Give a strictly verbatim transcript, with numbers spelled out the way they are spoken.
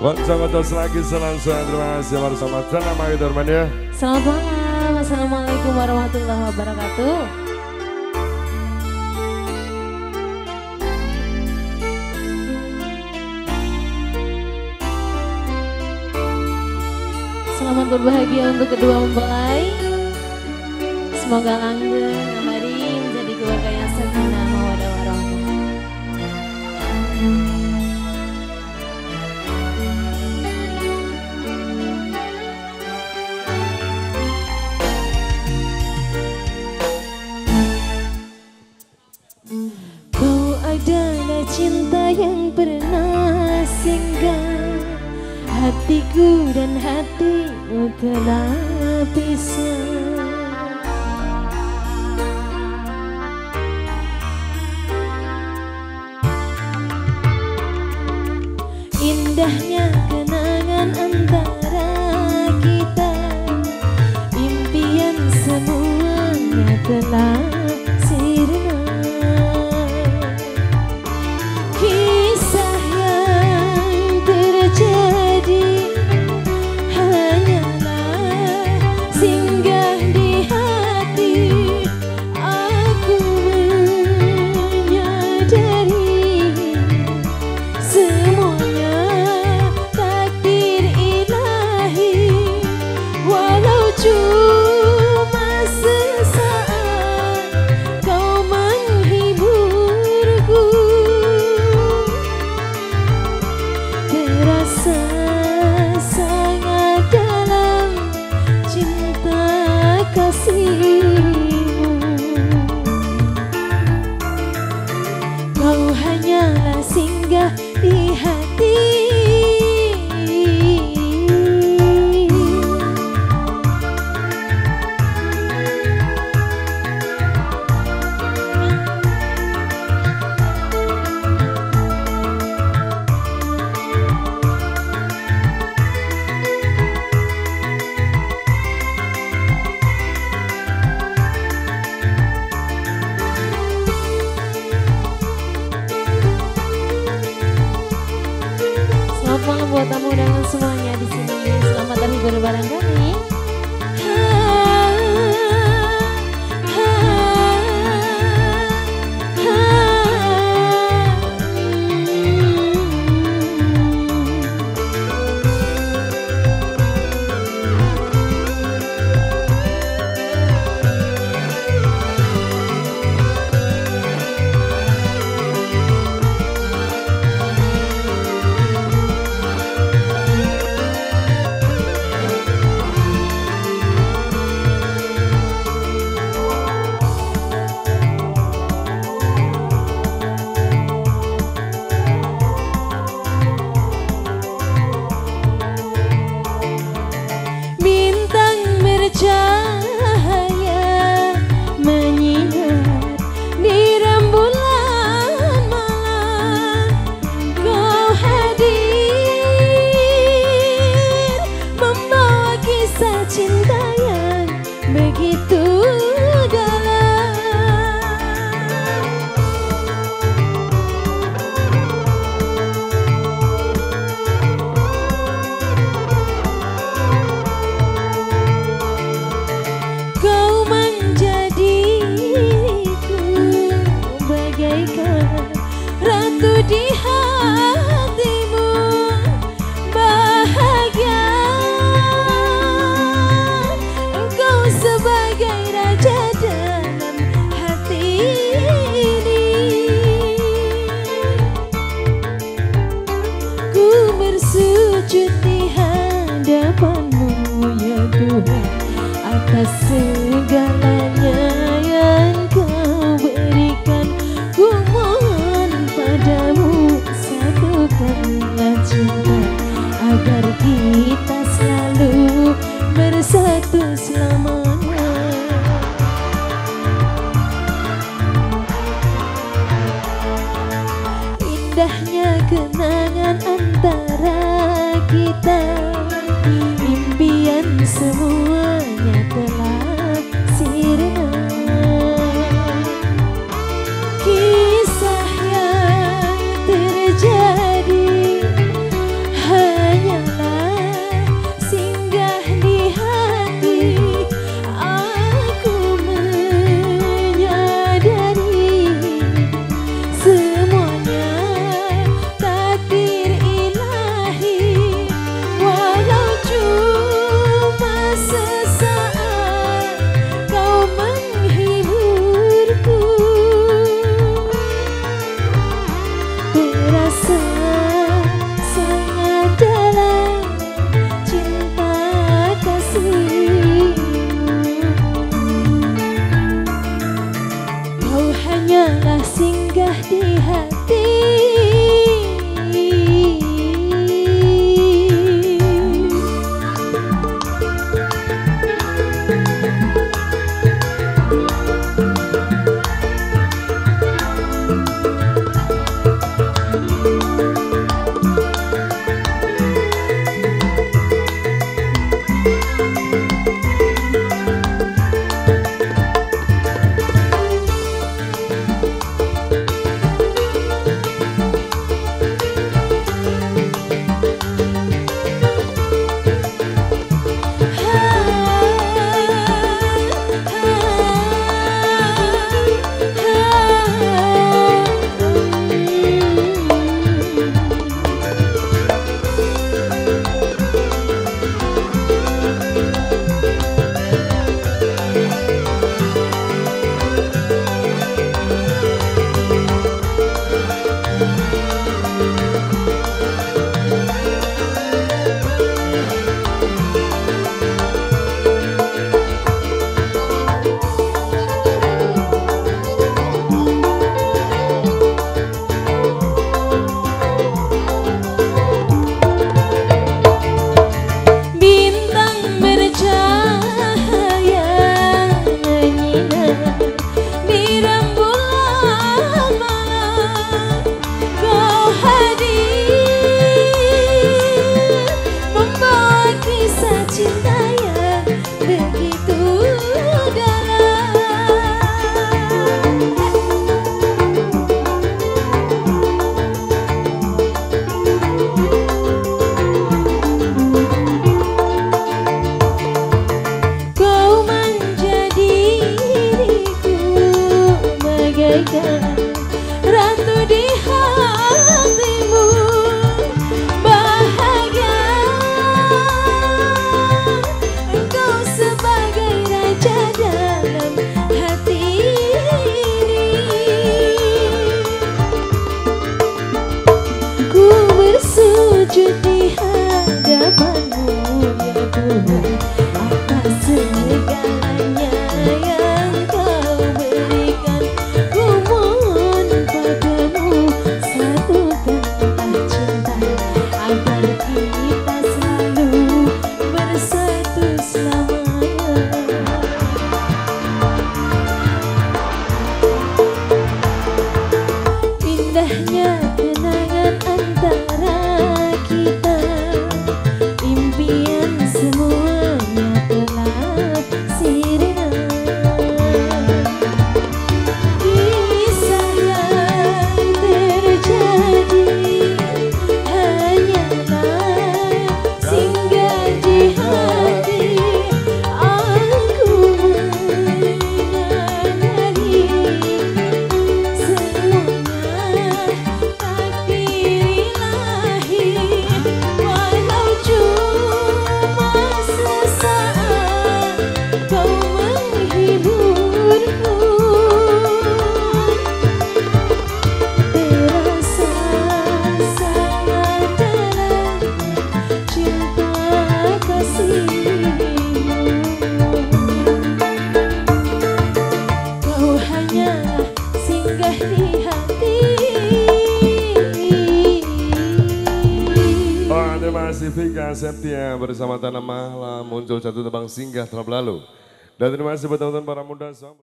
Konco-konco selagi selanjutnya terima kasih bersama Drama kita ya. Selamat malam, assalamualaikum warahmatullahi wabarakatuh. Selamat berbahagia untuk kedua mempelai. Semoga langgeng abadi menjadi keluarga yang sakinah mawaddah warahmah. Kau adalah cinta yang pernah singgah hatiku dan hatimu telah pisah. Indahnya kenangan antara kita, impian semuanya telah sirna. Kisah yang terjadi hanyalah singgah di hati. Aku menyadari semuanya takdir ilahi, walau cuma sesaat kau menghiburku. Terasa sangat dalam cinta kasihmu. Kau hanyalah singgah di hati. Selamat malam buat tamu undangan semuanya di sini. Selamat terhibur bareng kami. Cahaya menyinar di rembulan malam. Kau hadir membawa kisah cinta yang begitu dalam. Kau menjadiku bagaikan ratu di hatimu. Bahagia engkau sebagai raja dalam hati ini. Ku bersujud di hadapanmu ya Tuhan, atas segalanya yang kau berikan. Ku mohon padamu, satukanlah cinta agar kita selalu bersatu selamanya. Indahnya kenangan antara kita, impian semuanya telah sirna. Kisah yang terjadi hanya sangat dalam cinta kasihmu. Kau hanyalah singgah di hati. Ratu di hatimu, bahagia engkau sebagai raja dalam hati ini. Ku bersujud di hadapanmu ya Tuhan, atas segalanya yang kau berikan. Indahnya kenangan antara kita, impian semuanya telah sirna. Kisah yang terjadi hanyalah singgah di hati. Aku menyadari Vika Septia bersama Tanah Malam muncul satu tebang singgah terlalu lalu. Dan terima kasih buat teman-teman para muda.